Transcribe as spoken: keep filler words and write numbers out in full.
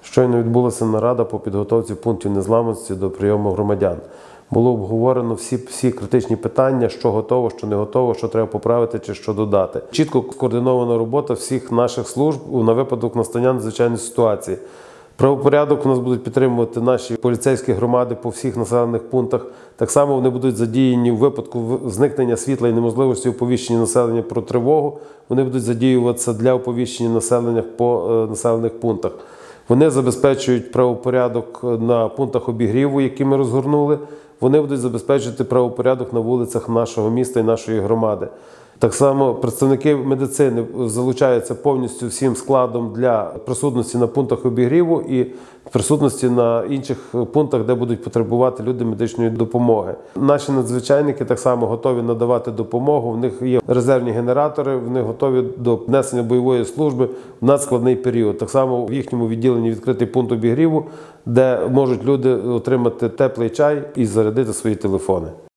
Щойно відбулася нарада по підготовці пунктів незламності до прийому громадян. Було обговорено всі, всі критичні питання, що готово, що не готово, що треба поправити чи що додати. Чітко скоординована робота всіх наших служб на випадок настання надзвичайної ситуації. Правопорядок у нас будуть підтримувати наші поліцейські громади по всіх населених пунктах. Так само вони будуть задіяні в випадку зникнення світла і неможливості оповіщення населення про тривогу. Вони будуть задіюватися для оповіщення населення по населених пунктах. Вони забезпечують правопорядок на пунктах обігріву, які ми розгорнули. Вони будуть забезпечувати правопорядок на вулицях нашого міста і нашої громади. Так само представники медицини залучаються повністю всім складом для присутності на пунктах обігріву і присутності на інших пунктах, де будуть потребувати люди медичної допомоги. Наші надзвичайники так само готові надавати допомогу, в них є резервні генератори, вони готові до несення бойової служби в надскладний період. Так само в їхньому відділенні відкритий пункт обігріву, де можуть люди отримати теплий чай і зарядити свої телефони.